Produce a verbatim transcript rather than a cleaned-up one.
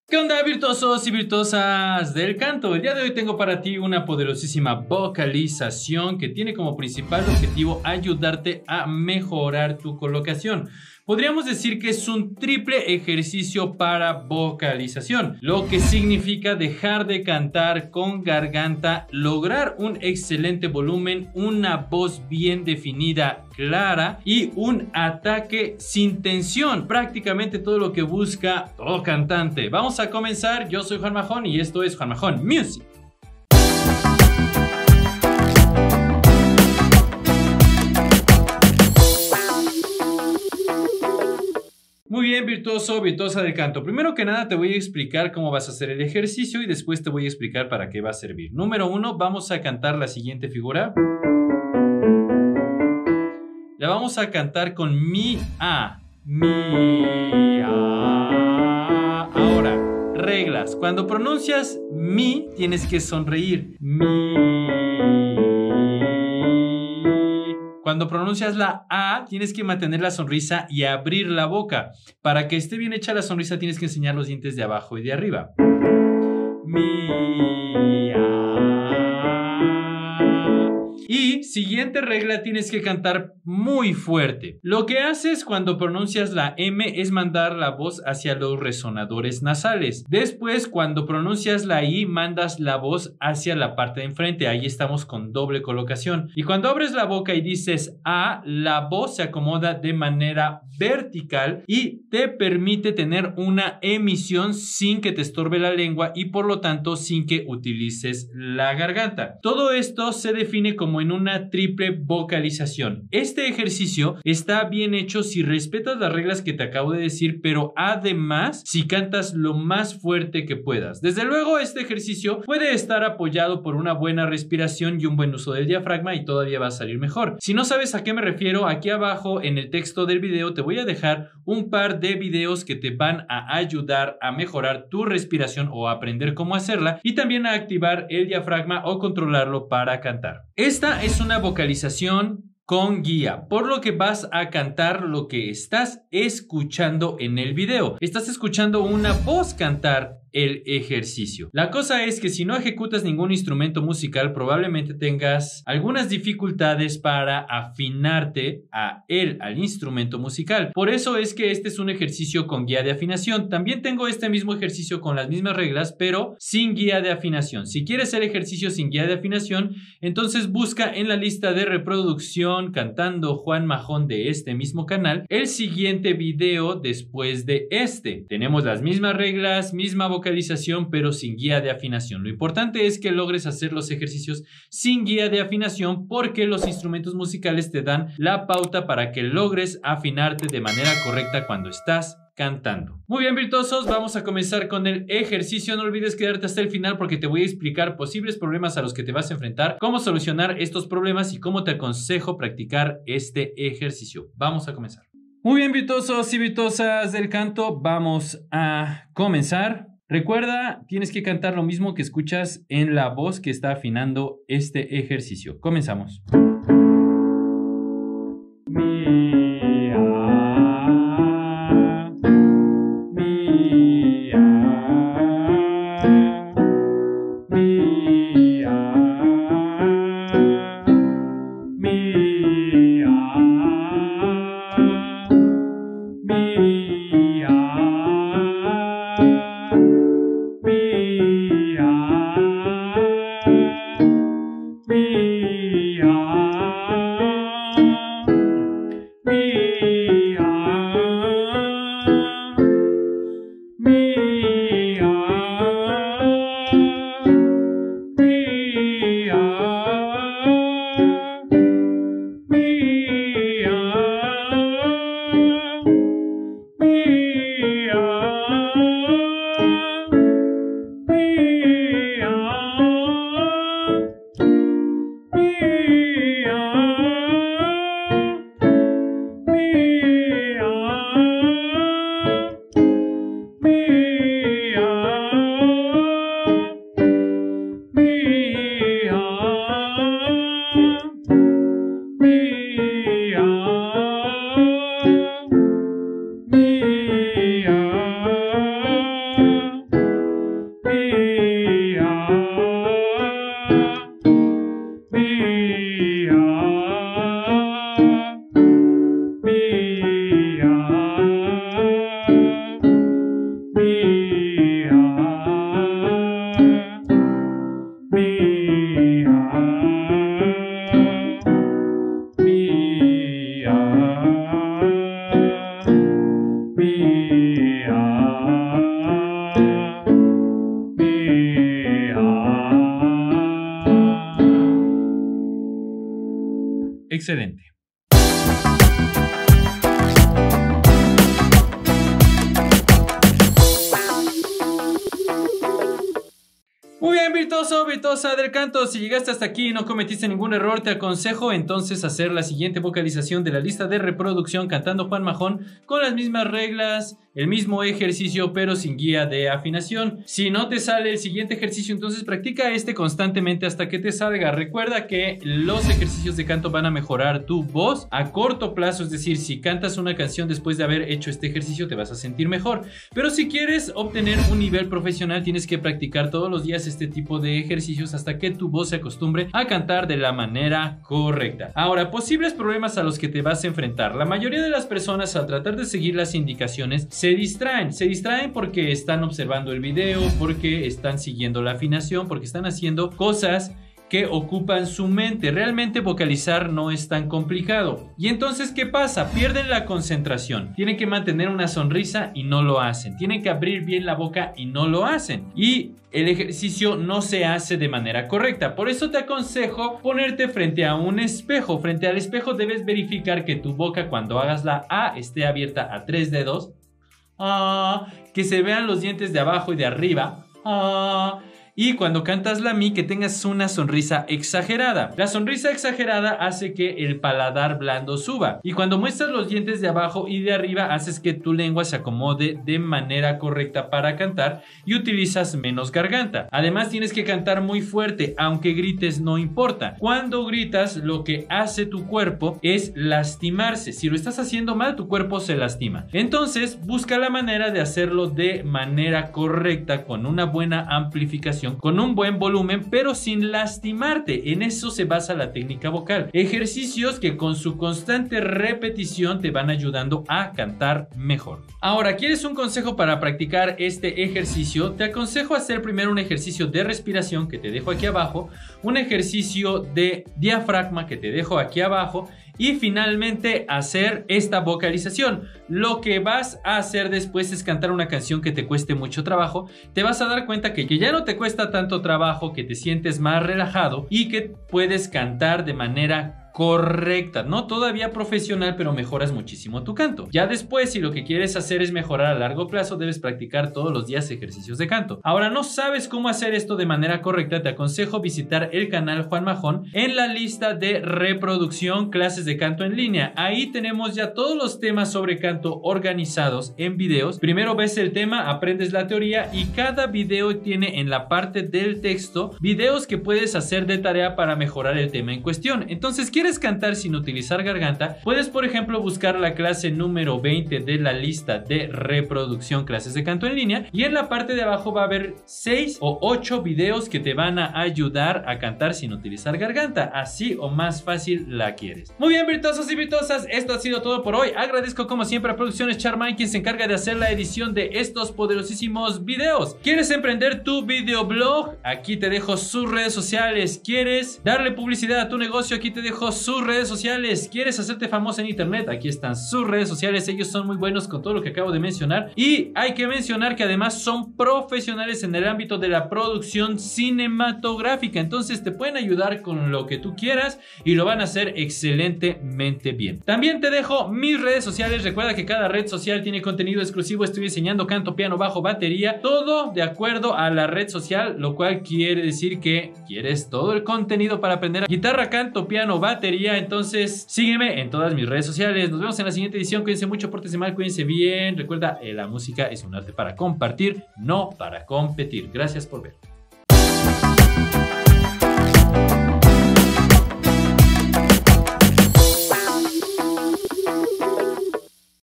¿Qué onda, virtuosos y virtuosas del canto? El día de hoy tengo para ti una poderosísima vocalización que tiene como principal objetivo ayudarte a mejorar tu colocación. Podríamos decir que es un triple ejercicio para vocalización, lo que significa dejar de cantar con garganta, lograr un excelente volumen, una voz bien definida, clara y un ataque sin tensión. Prácticamente todo lo que busca todo cantante. Vamos a comenzar. Yo soy Juan Majón y esto es Juan Majón Music. Muy bien, virtuoso, virtuosa del canto. Primero que nada te voy a explicar cómo vas a hacer el ejercicio y después te voy a explicar para qué va a servir. Número uno, vamos a cantar la siguiente figura. La vamos a cantar con mi A. Mi A. Ahora, reglas. Cuando pronuncias mi, tienes que sonreír. Mi. Cuando pronuncias la A, tienes que mantener la sonrisa y abrir la boca. Para que esté bien hecha la sonrisa, tienes que enseñar los dientes de abajo y de arriba. Mi A. Y siguiente regla, tienes que cantar muy fuerte. Lo que haces cuando pronuncias la M es mandar la voz hacia los resonadores nasales. Después, cuando pronuncias la I, mandas la voz hacia la parte de enfrente. Ahí estamos con doble colocación. Y cuando abres la boca y dices A, la voz se acomoda de manera vertical y te permite tener una emisión sin que te estorbe la lengua y por lo tanto sin que utilices la garganta. Todo esto se define como en una triple vocalización. Este ejercicio está bien hecho si respetas las reglas que te acabo de decir, pero además si cantas lo más fuerte que puedas. Desde luego, este ejercicio puede estar apoyado por una buena respiración y un buen uso del diafragma y todavía va a salir mejor. Si no sabes a qué me refiero, aquí abajo en el texto del video te voy a dejar un par de videos que te van a ayudar a mejorar tu respiración o a aprender cómo hacerla y también a activar el diafragma o controlarlo para cantar. Esta es una vocalización con guía, por lo que vas a cantar lo que estás escuchando en el video. Estás escuchando una voz cantar el ejercicio. La cosa es que si no ejecutas ningún instrumento musical, probablemente tengas algunas dificultades para afinarte a él, al instrumento musical. Por eso es que este es un ejercicio con guía de afinación. También tengo este mismo ejercicio con las mismas reglas, pero sin guía de afinación. Si quieres el ejercicio sin guía de afinación, entonces busca en la lista de reproducción cantando Juan Majón de este mismo canal el siguiente video después de este. Tenemos las mismas reglas, misma vocalización, pero sin guía de afinación. Lo importante es que logres hacer los ejercicios sin guía de afinación porque los instrumentos musicales te dan la pauta para que logres afinarte de manera correcta cuando estás cantando. Muy bien, virtuosos, vamos a comenzar con el ejercicio. No olvides quedarte hasta el final porque te voy a explicar posibles problemas a los que te vas a enfrentar, cómo solucionar estos problemas y cómo te aconsejo practicar este ejercicio. Vamos a comenzar. Muy bien, virtuosos y virtuosas del canto, vamos a comenzar. Recuerda, tienes que cantar lo mismo que escuchas en la voz que está afinando este ejercicio. Comenzamos. Mi, a, mi, a, mi, a, mi, a, mi, a. Mi, a, mi, a. Excelente. Muy bien, virtuoso, virtuosa del canto. Si llegaste hasta aquí y no cometiste ningún error, te aconsejo entonces hacer la siguiente vocalización de la lista de reproducción cantando Juan Majón con las mismas reglas, el mismo ejercicio, pero sin guía de afinación. Si no te sale el siguiente ejercicio, entonces practica este constantemente hasta que te salga. Recuerda que los ejercicios de canto van a mejorar tu voz a corto plazo, es decir, si cantas una canción después de haber hecho este ejercicio, te vas a sentir mejor. Pero si quieres obtener un nivel profesional, tienes que practicar todos los días este tipo de ejercicios hasta que tu voz se acostumbre a cantar de la manera correcta. Ahora, posibles problemas a los que te vas a enfrentar. La mayoría de las personas, al tratar de seguir las indicaciones, se distraen. Se distraen porque están observando el video, porque están siguiendo la afinación, porque están haciendo cosas que ocupan su mente. Realmente vocalizar no es tan complicado. Y entonces, ¿qué pasa? Pierden la concentración. Tienen que mantener una sonrisa y no lo hacen. Tienen que abrir bien la boca y no lo hacen. Y el ejercicio no se hace de manera correcta. Por eso te aconsejo ponerte frente a un espejo. Frente al espejo debes verificar que tu boca, cuando hagas la A, esté abierta a tres dedos. Ah, que se vean los dientes de abajo y de arriba. Ah, y cuando cantas la Mi, que tengas una sonrisa exagerada. La sonrisa exagerada hace que el paladar blando suba. Y cuando muestras los dientes de abajo y de arriba, haces que tu lengua se acomode de manera correcta para cantar y utilizas menos garganta. Además, tienes que cantar muy fuerte, aunque grites no importa. Cuando gritas, lo que hace tu cuerpo es lastimarse. Si lo estás haciendo mal, tu cuerpo se lastima. Entonces, busca la manera de hacerlo de manera correcta, con una buena amplificación, con un buen volumen, pero sin lastimarte. En eso se basa la técnica vocal. Ejercicios que con su constante repetición te van ayudando a cantar mejor. Ahora, ¿quieres un consejo para practicar este ejercicio? Te aconsejo hacer primero un ejercicio de respiración que te dejo aquí abajo, un ejercicio de diafragma que te dejo aquí abajo, y finalmente hacer esta vocalización. Lo que vas a hacer después es cantar una canción que te cueste mucho trabajo. Te vas a dar cuenta que, que ya no te cuesta tanto trabajo, que te sientes más relajado y que puedes cantar de manera correcta, no todavía profesional, pero mejoras muchísimo tu canto. Ya después, si lo que quieres hacer es mejorar a largo plazo, debes practicar todos los días ejercicios de canto. Ahora, ¿no sabes cómo hacer esto de manera correcta? Te aconsejo visitar el canal Juan Majón en la lista de reproducción clases de canto en línea. Ahí tenemos ya todos los temas sobre canto organizados en videos. Primero ves el tema, aprendes la teoría y cada video tiene en la parte del texto videos que puedes hacer de tarea para mejorar el tema en cuestión. Entonces, ¿quieres cantar sin utilizar garganta? Puedes, por ejemplo, buscar la clase número veinte de la lista de reproducción clases de canto en línea y en la parte de abajo va a haber seis o ocho videos que te van a ayudar a cantar sin utilizar garganta. Así o más fácil la quieres. Muy bien, virtuosos y virtuosas, esto ha sido todo por hoy. Agradezco como siempre a Producciones Charmaine, quien se encarga de hacer la edición de estos poderosísimos videos. ¿Quieres emprender tu videoblog? Aquí te dejo sus redes sociales. ¿Quieres darle publicidad a tu negocio? Aquí te dejo sus redes sociales. ¿Quieres hacerte famoso en internet? Aquí están sus redes sociales. Ellos son muy buenos con todo lo que acabo de mencionar y hay que mencionar que además son profesionales en el ámbito de la producción cinematográfica. Entonces te pueden ayudar con lo que tú quieras y lo van a hacer excelentemente bien. También te dejo mis redes sociales. Recuerda que cada red social tiene contenido exclusivo. Estoy enseñando canto, piano, bajo, batería, todo de acuerdo a la red social, lo cual quiere decir que quieres todo el contenido para aprender guitarra, canto, piano, batería. Entonces sígueme en todas mis redes sociales. Nos vemos en la siguiente edición. Cuídense mucho, pórtense mal, cuídense bien. Recuerda, eh, la música es un arte para compartir, no para competir. Gracias por ver.